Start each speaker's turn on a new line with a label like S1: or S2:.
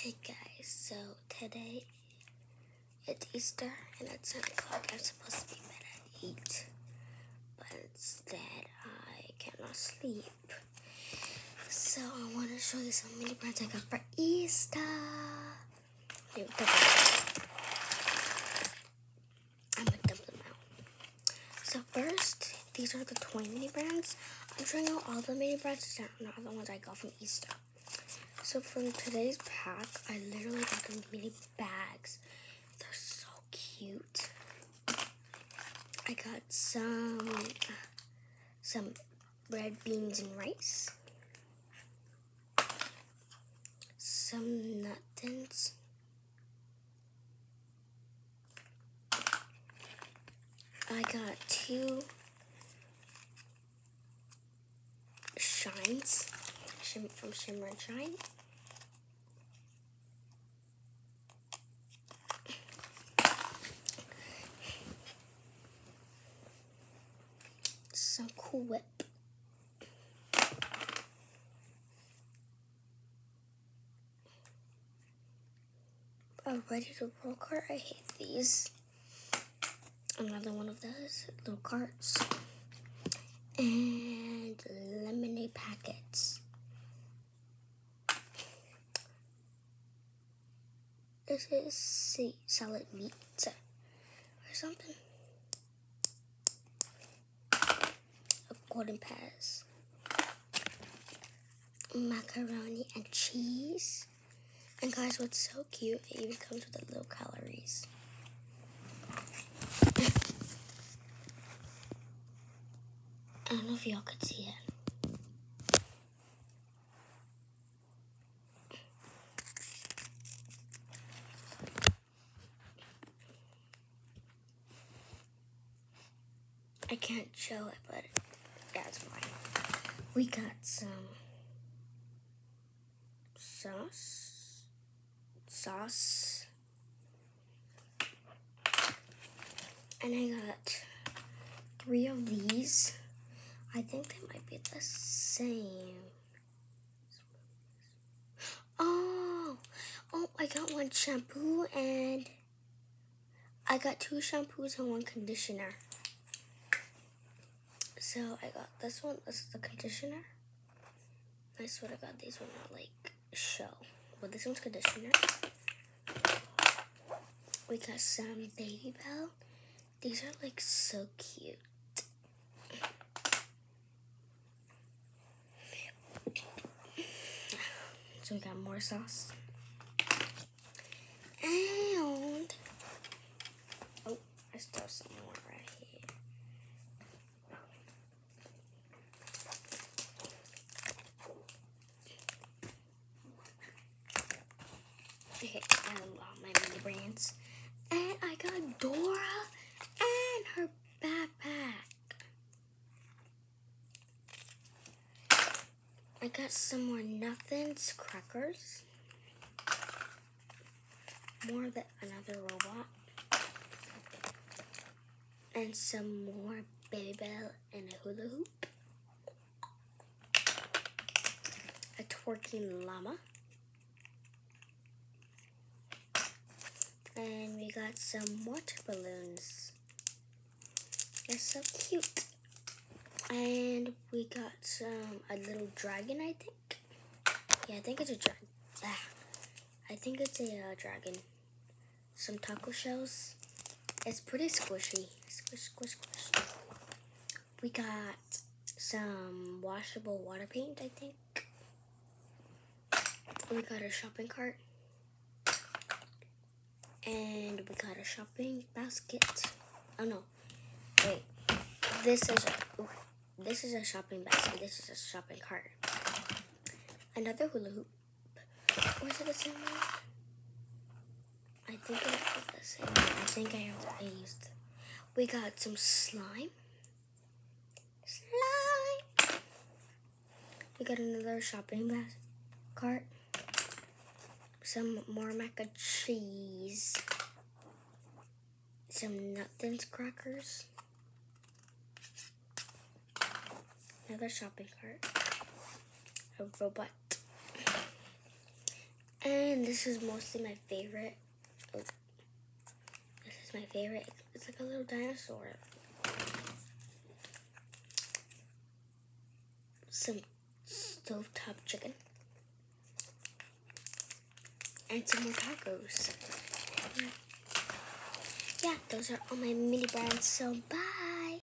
S1: Hey guys, so today it's Easter and at 7 o'clock. I'm supposed to be in bed at 8, but instead I cannot sleep. So I want to show you some mini brands I got for Easter. I'm gonna dump them out. So first, these are the toy mini brands. I'm showing you all the mini brands that are not the ones I got from Easter. So from today's pack, I literally got them mini bags. They're so cute. I got some red beans and rice, some nuttons, I got 2 shines from Shimmer and Shine. Some Cool Whip. A Ready to Roll cart. I hate these. Another one of those little carts. And lemonade packets. This is salad meat or something. A Golden Pass. Macaroni and cheese. And guys, what's so cute, it even comes with the little calories. I don't know if y'all could see it. I can't show it, but that's fine. We got some sauce, and I got 3 of these. I think they might be the same. Oh, I got 1 shampoo and I got 2 shampoos and 1 conditioner. So I got this one. This is the conditioner. I swear to God, these will not show. But this one's conditioner. We got some Baby Bell. These are so cute. So we got more sauce. And I still have some more right here. Okay, I love my mini brands. And I got Dora and her backpack. I got some more Nuttons crackers. More of another robot. And some more Baby Bell and a hula hoop. A twerking llama. And we got some water balloons. They're so cute. And we got a little dragon, I think. Yeah, I think it's a dragon. I think it's a dragon. Some taco shells. It's pretty squishy. Squish, squish, squish. We got some washable water paint, I think. We got a shopping cart. And we got a shopping basket. Oh no, wait. This is a shopping basket. This is a shopping cart. Another hula hoop. Or is it the same one? I think it is the same one. I think I used. We got some slime. We got another shopping cart. Some more mac and cheese. Some Nuttons crackers. Another shopping cart. A robot. And this is mostly my favorite. Oh, this is my favorite. It's like a little dinosaur. Some stovetop chicken. And some more tacos. Yeah, those are all my mini brands. So bye.